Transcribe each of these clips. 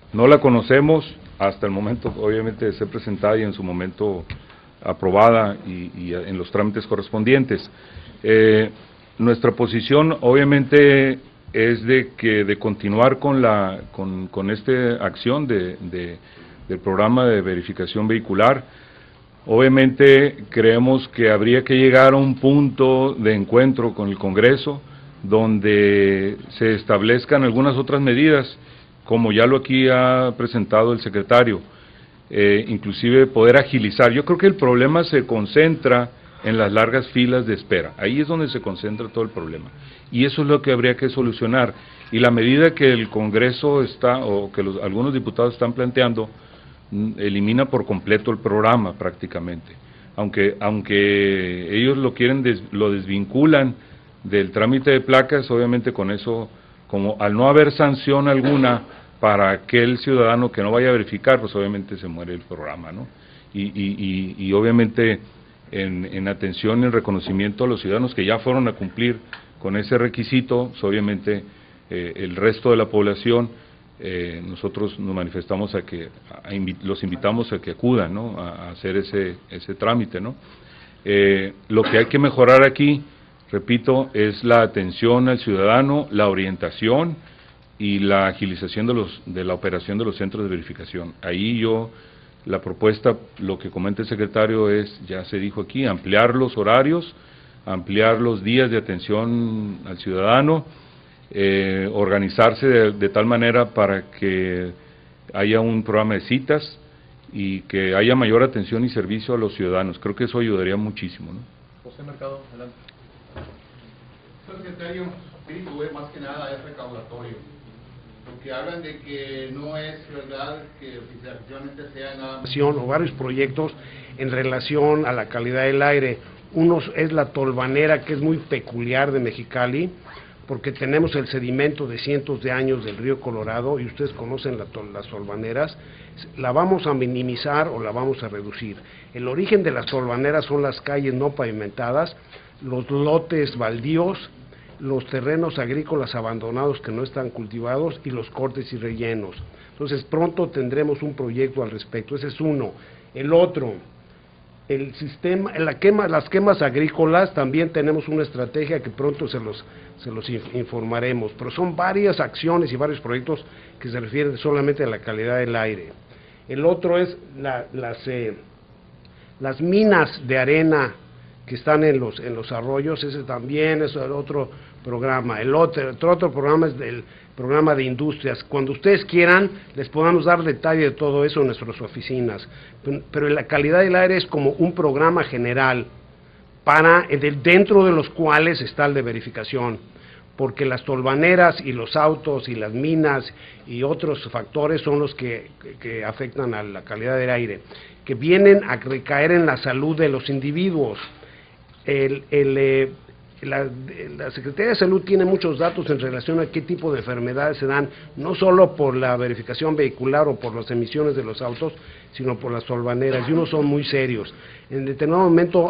No la conocemos hasta el momento, obviamente, de ser presentada y en su momento aprobada y en los trámites correspondientes. Nuestra posición, obviamente, es de continuar con esta acción del programa de verificación vehicular. Obviamente creemos que habría que llegar a un punto de encuentro con el Congreso donde se establezcan algunas otras medidas, como ya lo aquí ha presentado el secretario, inclusive poder agilizar. Yo creo que el problema se concentra en las largas filas de espera, ahí es donde se concentra todo el problema, y eso es lo que habría que solucionar, y la medida que el Congreso está, o que algunos diputados están planteando, elimina por completo el programa prácticamente, aunque ellos lo desvinculan del trámite de placas. Obviamente con eso, como al no haber sanción alguna para aquel ciudadano que no vaya a verificar, pues obviamente se muere el programa, ¿no? Y obviamente en atención y en reconocimiento a los ciudadanos que ya fueron a cumplir con ese requisito, pues obviamente el resto de la población, nosotros nos manifestamos los invitamos a que acudan, ¿no?, a hacer ese trámite, ¿no? Lo que hay que mejorar aquí, repito, es la atención al ciudadano, la orientación y la agilización de la operación de los centros de verificación. Ahí la propuesta, lo que comenta el secretario es, ya se dijo aquí, ampliar los horarios, ampliar los días de atención al ciudadano, organizarse de tal manera para que haya un programa de citas y que haya mayor atención y servicio a los ciudadanos. Creo que eso ayudaría muchísimo, ¿no? José Mercado, adelante. Secretario, más que nada es recaudatorio, porque hablan de que no es verdad que oficialmente sea nada más o varios proyectos en relación a la calidad del aire. Uno es la tolvanera, que es muy peculiar de Mexicali, porque tenemos el sedimento de cientos de años del río Colorado, y ustedes conocen las tolvaneras. La vamos a minimizar o la vamos a reducir. El origen de las tolvaneras son las calles no pavimentadas, los lotes baldíos, los terrenos agrícolas abandonados que no están cultivados y los cortes y rellenos. Entonces pronto tendremos un proyecto al respecto. Ese es uno. El otro, el sistema, las quemas agrícolas, también tenemos una estrategia que pronto se los informaremos, pero son varias acciones y varios proyectos que se refieren solamente a la calidad del aire. El otro es las minas de arena que están en los arroyos. Ese también es el otro programa. El otro programa es el programa de industrias. Cuando ustedes quieran, les podamos dar detalle de todo eso en nuestras oficinas, pero la calidad del aire es como un programa general dentro de los cuales está el de verificación, porque las tolvaneras y los autos y las minas y otros factores son los que afectan a la calidad del aire, que vienen a recaer en la salud de los individuos. La Secretaría de Salud tiene muchos datos en relación a qué tipo de enfermedades se dan, no solo por la verificación vehicular o por las emisiones de los sino por las tolvaneras, y unos son muy serios. En determinado momento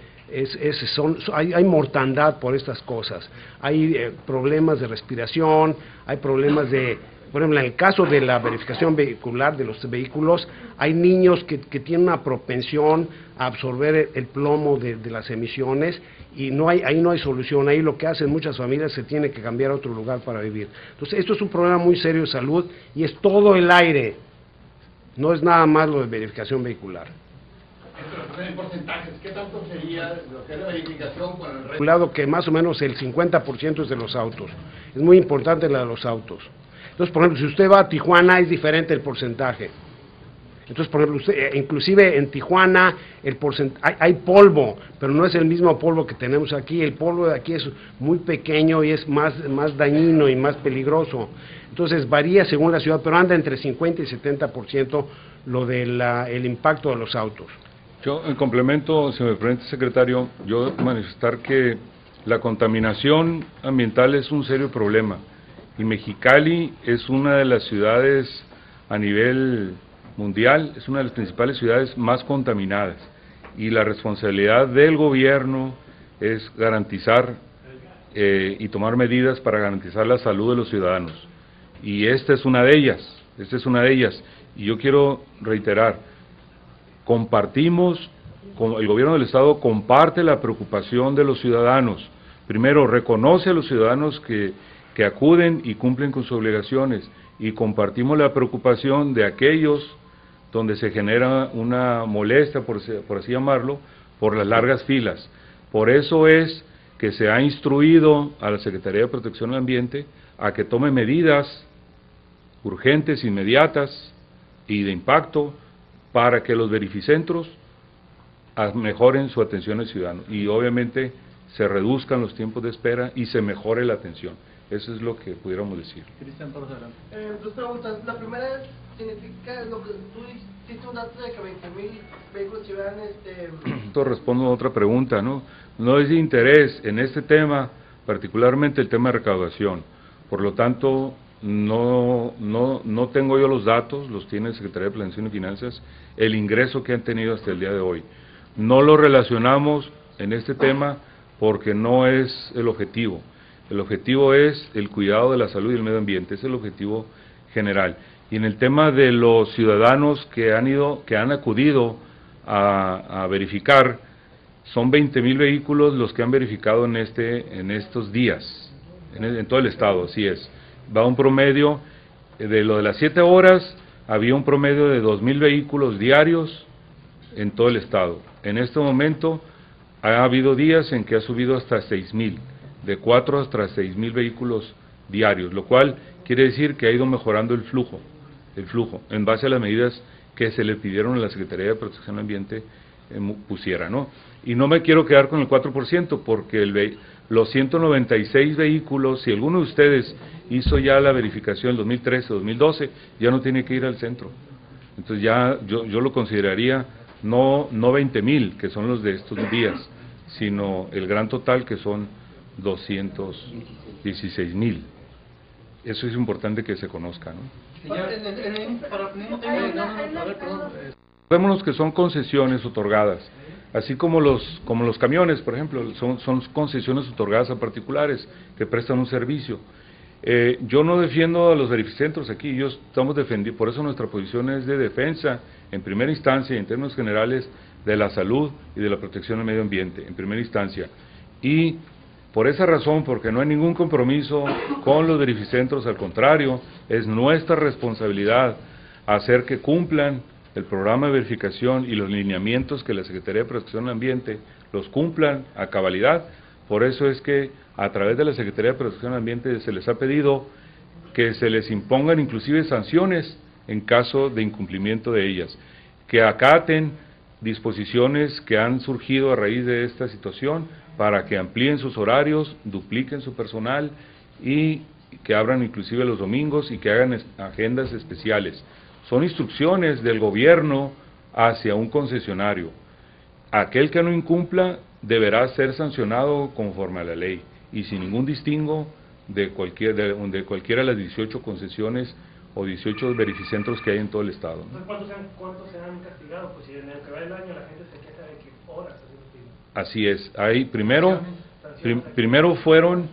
hay mortandad por estas cosas, hay problemas de respiración, hay problemas por ejemplo, en el caso de la verificación vehicular de los vehículos, hay niños que tienen una propensión a absorber el plomo de las emisiones, y ahí no hay solución. Ahí lo que hacen muchas familias, se tiene que cambiar a otro lugar para vivir. Entonces, esto es un problema muy serio de salud, y es todo el aire, no es nada más lo de verificación vehicular. En porcentajes, ¿qué tanto sería lo que es la verificación con el resto? Que más o menos el 50% es de los autos. Es muy importante la de los autos. Entonces, por ejemplo, si usted va a Tijuana, es diferente el porcentaje. Entonces, por ejemplo, inclusive en Tijuana hay polvo, pero no es el mismo polvo que tenemos aquí. El polvo de aquí es muy pequeño y es más dañino y más peligroso. Entonces varía según la ciudad, pero anda entre 50 y 70% lo del impacto de los autos. Yo, en complemento, si me permite, secretario, yo manifestar que la contaminación ambiental es un serio problema, y Mexicali es una de las ciudades a nivel mundial, es una de las principales ciudades más contaminadas, y la responsabilidad del gobierno es garantizar y tomar medidas para garantizar la salud de los ciudadanos, y esta es una de ellas. Esta es una de ellas. Y yo quiero reiterar, compartimos, el gobierno del Estado comparte la preocupación de los ciudadanos. Primero, reconoce a los ciudadanos que acuden y cumplen con sus obligaciones, y compartimos la preocupación de aquellos donde se genera una molestia, por así llamarlo, por las largas filas. Por eso es que se ha instruido a la Secretaría de Protección del Ambiente a que tome medidas urgentes, inmediatas y de impacto para que los verificentros mejoren su atención al ciudadano y obviamente se reduzcan los tiempos de espera y se mejore la atención. Eso es lo que pudiéramos decir. Cristian, por adelante. Dos preguntas. La primera significa lo que tú hiciste un dato de que 20,000 vehículos llevan Esto respondo a otra pregunta, ¿no? No es de interés en este tema, particularmente el tema de recaudación. Por lo tanto, no tengo yo los datos, los tiene el Secretaría de Planeación y Finanzas, el ingreso que han tenido hasta el día de hoy. No lo relacionamos en este tema porque no es el objetivo. El objetivo es el cuidado de la salud y el medio ambiente, es el objetivo general. Y en el tema de los ciudadanos que han acudido a verificar, son 20,000 vehículos los que han verificado en estos días, en todo el estado, así es. Va un promedio, de lo de las 7 horas, había un promedio de 2,000 vehículos diarios en todo el estado. En este momento ha habido días en que ha subido hasta 6,000, de 4 hasta 6,000 vehículos diarios, lo cual quiere decir que ha ido mejorando el flujo, en base a las medidas que se le pidieron a la Secretaría de Protección del Ambiente pusiera, ¿no? Y no me quiero quedar con el 4%, porque los 196 vehículos, si alguno de ustedes hizo ya la verificación en 2013 o 2012, ya no tiene que ir al centro. Entonces ya yo lo consideraría no 20,000, que son los de estos días, sino el gran total, que son 216,000. Eso es importante que se conozca, ¿no? Recordémonos que son concesiones otorgadas, así como los camiones, por ejemplo, son concesiones otorgadas a particulares que prestan un servicio. Yo no defiendo a los verificentros aquí, estamos defendiendo, por eso nuestra posición es de defensa, en primera instancia y en términos generales, de la salud y de la protección del medio ambiente, en primera instancia. Y por esa razón, porque no hay ningún compromiso con los verificentros, al contrario, es nuestra responsabilidad hacer que cumplan el programa de verificación y los lineamientos que la Secretaría de Protección del Ambiente los cumplan a cabalidad. Por eso es que a través de la Secretaría de Protección del Ambiente se les ha pedido que se les impongan inclusive sanciones en caso de incumplimiento de ellas, que acaten disposiciones que han surgido a raíz de esta situación para que amplíen sus horarios, dupliquen su personal y que abran inclusive los domingos y que hagan agendas especiales. Son instrucciones del gobierno hacia un concesionario. Aquel que no incumpla deberá ser sancionado conforme a la ley y sin ningún distingo de cualquiera de las 18 concesiones o 18 verificentros que hay en todo el estado. ¿Cuántos se han castigado? Pues si en el que va el año la gente se queja de que horas. Así es. Ahí primero fueron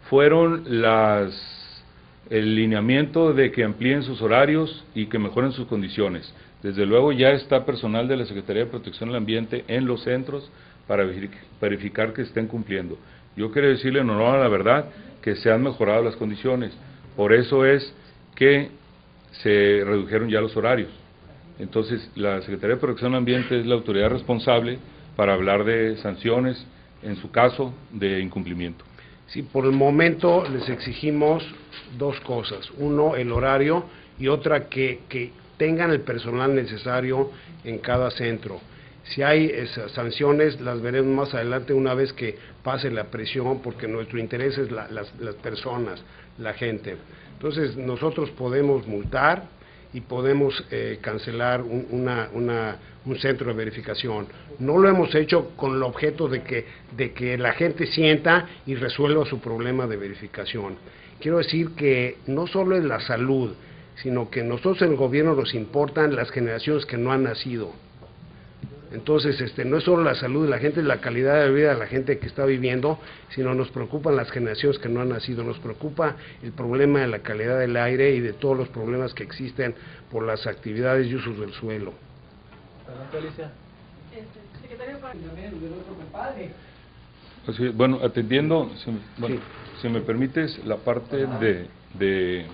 el lineamiento de que amplíen sus horarios y que mejoren sus condiciones. Desde luego ya está personal de la Secretaría de Protección del Ambiente en los centros para verificar que estén cumpliendo. Yo quiero decirle en honor a la verdad que se han mejorado las condiciones. Por eso es que se redujeron ya los horarios. Entonces, la Secretaría de Protección del Ambiente es la autoridad responsable para hablar de sanciones, en su caso, de incumplimiento. Sí, por el momento les exigimos dos cosas. Uno, el horario, y otra, que tengan el personal necesario en cada centro. Si hay esas sanciones, las veremos más adelante una vez que pase la presión, porque nuestro interés es las personas, la gente. Entonces, nosotros podemos multar y podemos cancelar un centro de verificación. No lo hemos hecho con el objeto de que la gente sienta y resuelva su problema de verificación. Quiero decir que no solo es la salud, sino que nosotros en el gobierno nos importan las generaciones que no han nacido. Entonces, no es solo la salud de la gente, la calidad de vida de la gente que está viviendo, sino nos preocupan las generaciones que no han nacido, nos preocupa el problema de la calidad del aire y de todos los problemas que existen por las actividades y usos del suelo. Adelante, Alicia. Secretario, Así es. Bueno, atendiendo, si me permites, la parte de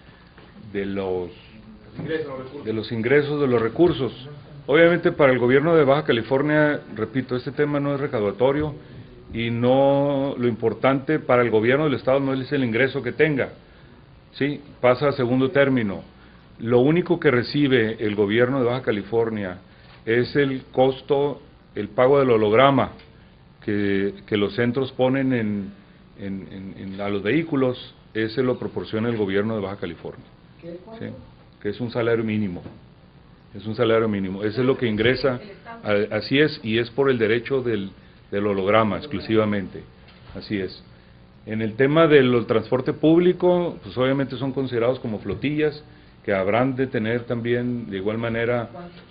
los ingresos, de los recursos. Obviamente para el gobierno de Baja California, repito, este tema no es recaudatorio y no, lo importante para el gobierno del estado no es el ingreso que tenga, ¿sí? Pasa a segundo término. Lo único que recibe el gobierno de Baja California es el costo, el pago del holograma que los centros ponen a los vehículos, ese lo proporciona el gobierno de Baja California, ¿sí? Que es un salario mínimo. Es un salario mínimo, eso es lo que ingresa, así es, y es por el derecho del holograma exclusivamente, así es. En el tema del transporte público, pues obviamente son considerados como flotillas, que habrán de tener también de igual manera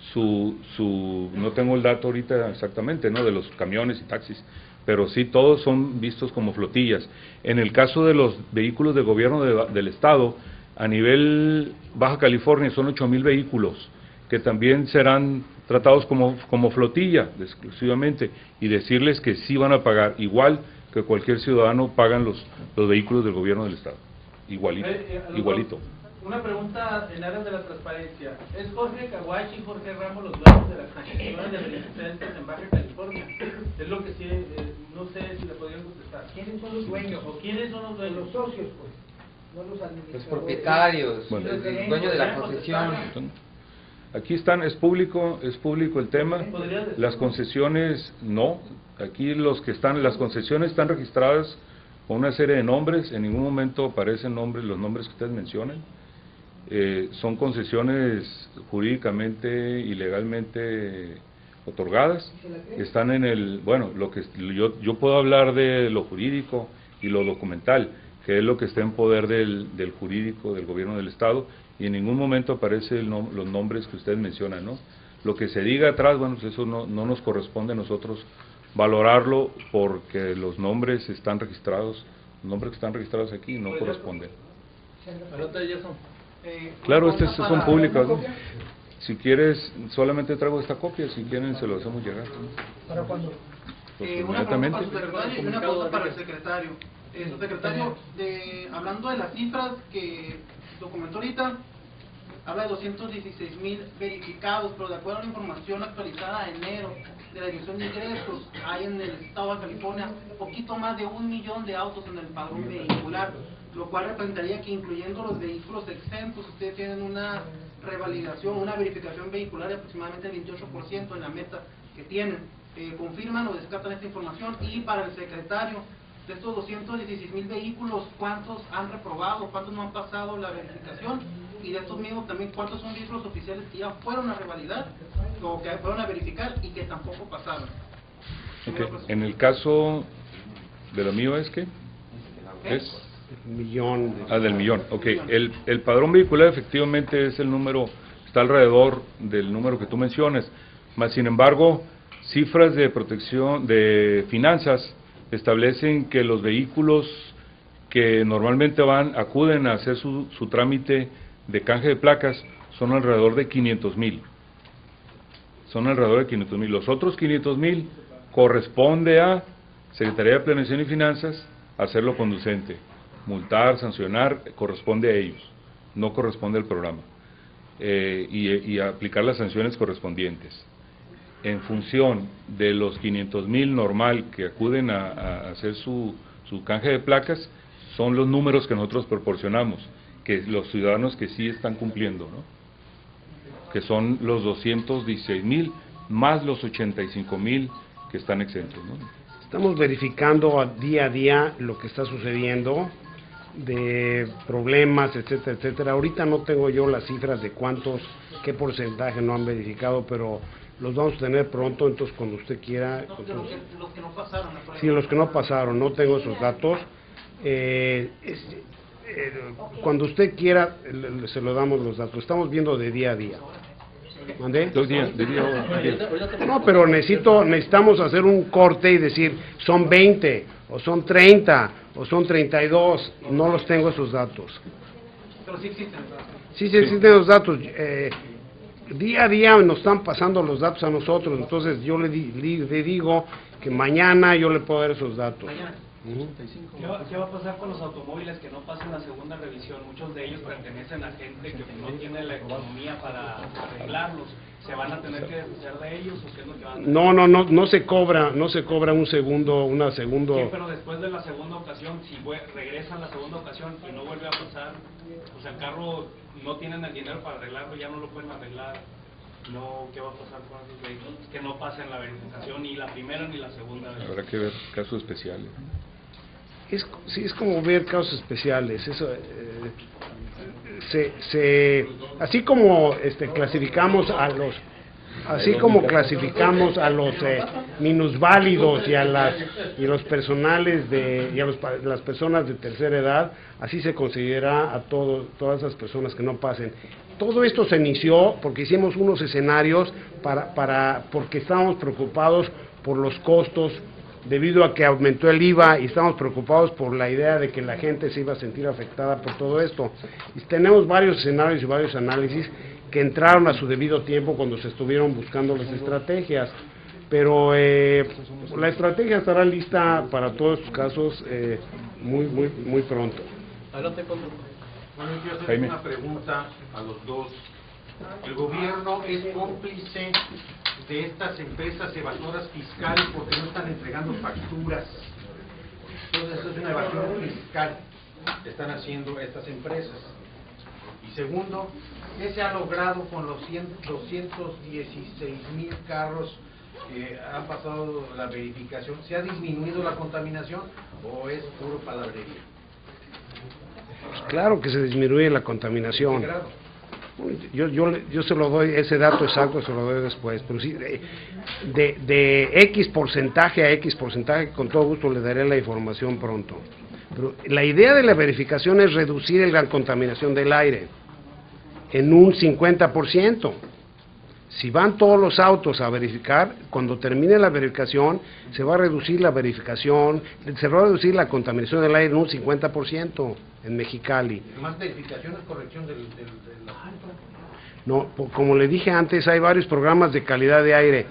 no tengo el dato ahorita exactamente, ¿no?, de los camiones y taxis, pero sí todos son vistos como flotillas. En el caso de los vehículos de gobierno del estado, a nivel Baja California son 8,000 vehículos, que también serán tratados como flotilla exclusivamente, y decirles que sí van a pagar igual que cualquier ciudadano pagan los vehículos del gobierno del estado, igualito. Una pregunta en aras de la transparencia. ¿Es Jorge Caguachi y Jorge Ramos los dueños de las concesiones de beneficencias en Baja California? Es lo que sí, no sé si le podrían contestar. ¿quiénes son los dueños? ¿O quiénes son los dueños? Los socios, pues, no los administradores. Los propietarios, Bueno. los dueños de la concesión. Aquí están, es público el tema. Las concesiones no, aquí las concesiones están registradas con una serie de nombres, en ningún momento aparecen los nombres que ustedes mencionan. Son concesiones jurídicamente y legalmente otorgadas, están yo puedo hablar de lo jurídico y lo documental, que es lo que está en poder del jurídico del gobierno del estado, y en ningún momento aparecen los nombres que ustedes mencionan, ¿no? Lo que se diga atrás, bueno, pues eso no nos corresponde a nosotros valorarlo, porque los nombres están registrados, los nombres que están registrados aquí no corresponden. Claro, son públicos, ¿no? Si quieres, solamente traigo esta copia, si quieren se lo hacemos llegar, ¿no? ¿Para cuándo? Pues Una pregunta inmediatamente. para su secretario y una pregunta para el secretario. Su secretario, hablando de las cifras que documentó ahorita, habla de 216,000 verificados, pero de acuerdo a la información actualizada de enero de la Dirección de Ingresos, hay en el estado de California poquito más de 1 millón de autos en el padrón vehicular, lo cual representaría que, incluyendo los vehículos exentos, ustedes tienen una revalidación, una verificación vehicular de aproximadamente el 28% en la meta que tienen. ¿Confirman o descartan esta información? Y para el secretario, de estos 216,000 vehículos, ¿cuántos han reprobado? ¿Cuántos no han pasado la verificación? Y de estos mismos también, ¿cuántos son vehículos oficiales que ya fueron a revalidar o que fueron a verificar y que tampoco pasaron? Okay. En el caso de lo mío es que es Millón. del millón. Ok, el padrón vehicular efectivamente es el número, está alrededor del número que tú mencionas, mas sin embargo, cifras de protección de finanzas establecen que los vehículos que normalmente acuden a hacer su trámite de canje de placas son alrededor de 500,000. Son alrededor de 500,000. Los otros 500,000 corresponde a Secretaría de Planeación y Finanzas hacerlo conducente. Multar, sancionar, corresponde a ellos, no corresponde al programa. Y aplicar las sanciones correspondientes. En función de los 500,000 normal que acuden a hacer su canje de placas, son los números que nosotros proporcionamos, que los ciudadanos que sí están cumpliendo, ¿no? Que son los 216,000 más los 85,000 que están exentos, ¿no? Estamos verificando día a día lo que está sucediendo, de problemas, etcétera, etcétera. Ahorita no tengo yo las cifras de qué porcentaje no han verificado, pero los vamos a tener pronto, entonces cuando usted quiera. No, los que no pasaron. Sí, los que no pasaron, no tengo esos datos. Cuando usted quiera, se lo damos los datos. Estamos viendo de día a día. ¿Mandé? 2 días, diría. No, pero necesitamos hacer un corte y decir, son 20, o son 30, o son 32, no los tengo esos datos. Pero sí existen. Sí existen los datos. Día a día nos están pasando los datos a nosotros, entonces yo le digo que mañana yo le puedo dar esos datos. ¿Qué va a pasar con los automóviles que no pasen la segunda revisión? Muchos de ellos pertenecen a gente que no tiene la economía para arreglarlos. ¿Se van a tener que deshacer de ellos o qué es lo que van a hacer? No se cobra una segunda. Sí, pero después de la segunda ocasión, si regresan la segunda ocasión y no vuelve a pasar, pues el carro no tienen el dinero para arreglarlo, ya no lo pueden arreglar. No, ¿qué va a pasar con esos vehículos? Que no pasen la verificación ni la primera ni la segunda vez. Habrá que ver casos especiales. Es como ver casos especiales. Eso, así como clasificamos a los minusválidos y a los personales las personas de tercera edad, así se considera a todas esas personas que no pasen. Todo esto se inició porque hicimos unos escenarios porque estábamos preocupados por los costos debido a que aumentó el IVA y estamos preocupados por la idea de que la gente se iba a sentir afectada por todo esto. Y tenemos varios escenarios y varios análisis que entraron a su debido tiempo cuando se estuvieron buscando las estrategias, pero la estrategia estará lista para todos estos casos muy pronto. Adelante, Pablo. Bueno, yo quiero hacer una pregunta a los dos. ¿El gobierno es cómplice de estas empresas evasoras fiscales porque no están entregando facturas? Entonces, eso es una evasión fiscal que están haciendo estas empresas. Y segundo, ¿qué se ha logrado con los 216,000 carros que han pasado la verificación? ¿Se ha disminuido la contaminación o es puro palabrería? Pues claro que se disminuye la contaminación. ¿Qué grado? Yo se lo doy, ese dato exacto se lo doy después, pero sí, de X porcentaje a X porcentaje, con todo gusto le daré la información pronto. Pero la idea de la verificación es reducir la contaminación del aire en un 50%. Si van todos los autos a verificar, cuando termine la verificación, se va a reducir la la contaminación del aire en un 50% en Mexicali. ¿Más verificación es corrección del No, como le dije antes, hay varios programas de calidad de aire.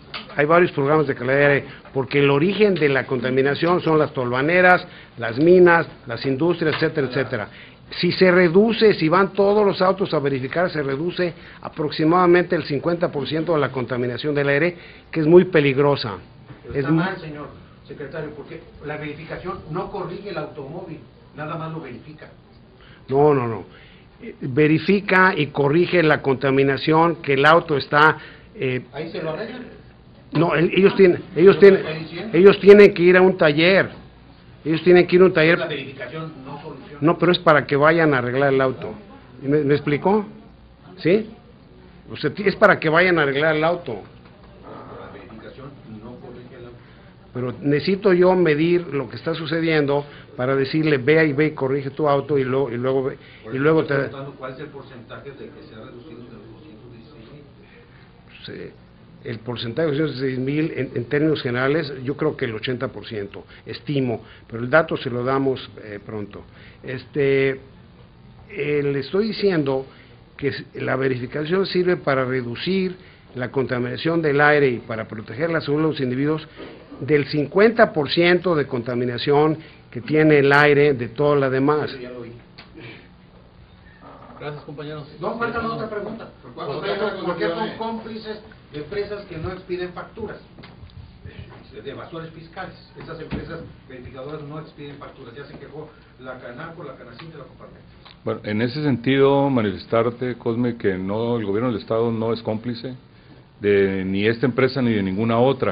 Porque el origen de la contaminación son las tolvaneras, las minas, las industrias, etcétera, etcétera. Si se reduce, si van todos los autos a verificar, se reduce aproximadamente el 50% de la contaminación del aire, que es muy peligrosa. Está mal, señor secretario, porque la verificación no corrige el automóvil, nada más lo verifica. No. Verifica y corrige la contaminación que el auto está... ¿Ahí se lo arreglan? No, ellos tienen que ir a un taller. La verificación no soluciona. No, pero es para que vayan a arreglar el auto. ¿Me explicó? ¿Sí? O sea, es para que vayan a arreglar el auto. La verificación no corrige el auto. Pero necesito yo medir lo que está sucediendo para decirle, ve y corrige tu auto y luego te... ¿Cuál es el porcentaje de que se ha reducido de los 216,000? El porcentaje de 216,000 en términos generales, yo creo que el 80%, estimo, pero el dato se lo damos pronto. Le estoy diciendo que la verificación sirve para reducir la contaminación del aire y para proteger la salud de los individuos del 50% de contaminación que tiene el aire de toda la demás. Ya lo oí. Gracias, compañeros. No, falta otra pregunta. ¿Por qué son cómplices de empresas que no expiden facturas? De evasores fiscales. Esas empresas verificadoras no expiden facturas. Ya se quejó la Canaco, la Canacintra y la Coparmex. Bueno, en ese sentido, manifestarte, Cosme, que el gobierno del Estado no es cómplice de ni esta empresa ni de ninguna otra.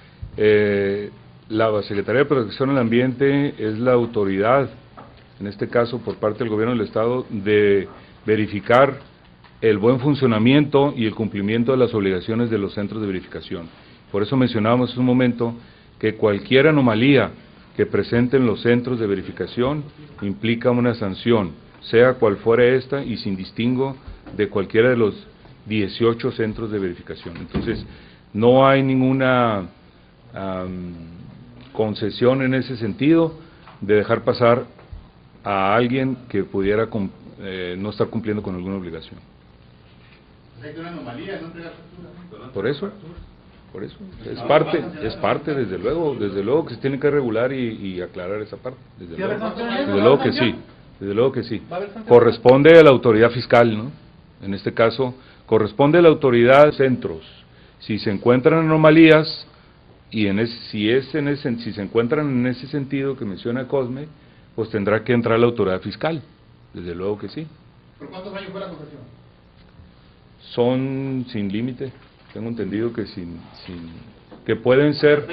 La Secretaría de Protección del Ambiente es la autoridad, en este caso por parte del gobierno del Estado, de verificar el buen funcionamiento y el cumplimiento de las obligaciones de los centros de verificación. Por eso mencionábamos hace un momento que cualquier anomalía que presenten los centros de verificación implica una sanción, sea cual fuera esta y sin distingo de cualquiera de los 18 centros de verificación. Entonces, no hay ninguna concesión en ese sentido de dejar pasar a alguien que pudiera no estar cumpliendo con alguna obligación. Hay una anomalía, no entregar factura. Por eso, es parte, desde luego que se tiene que regular y aclarar esa parte, desde luego que sí. Corresponde a la autoridad fiscal, ¿no? En este caso, corresponde a la autoridad centros. Si se encuentran anomalías, y si se encuentran en ese sentido que menciona Cosme, pues tendrá que entrar la autoridad fiscal, desde luego que sí. ¿Por cuántos años fue la concesión? Son sin límite, tengo entendido que que pueden ser,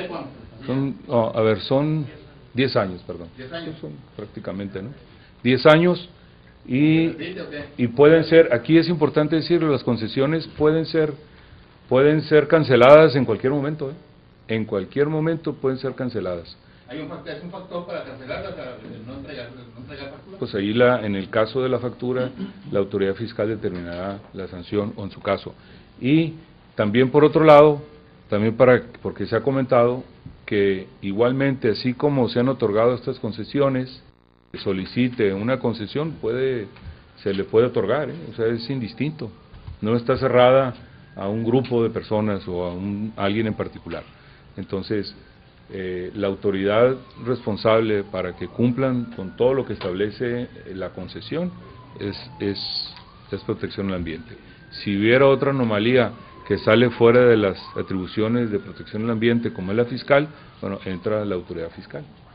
son 10 años, perdón. 10 años. Son prácticamente, ¿no? 10 años y pueden ser, aquí es importante decirlo, las concesiones pueden ser canceladas en cualquier momento, ¿eh? En cualquier momento pueden ser canceladas. ¿Es un factor para cancelarlas, no entregar factura? Pues ahí en el caso de la factura, la autoridad fiscal determinará la sanción o en su caso. Y también por otro lado, porque se ha comentado que igualmente, así como se han otorgado estas concesiones, que solicite una concesión, se le puede otorgar, ¿eh? O sea, es indistinto, no está cerrada a un grupo de personas o a alguien en particular. Entonces, la autoridad responsable para que cumplan con todo lo que establece la concesión es protección al ambiente. Si hubiera otra anomalía que sale fuera de las atribuciones de protección al ambiente, como es la fiscal, bueno, entra la autoridad fiscal.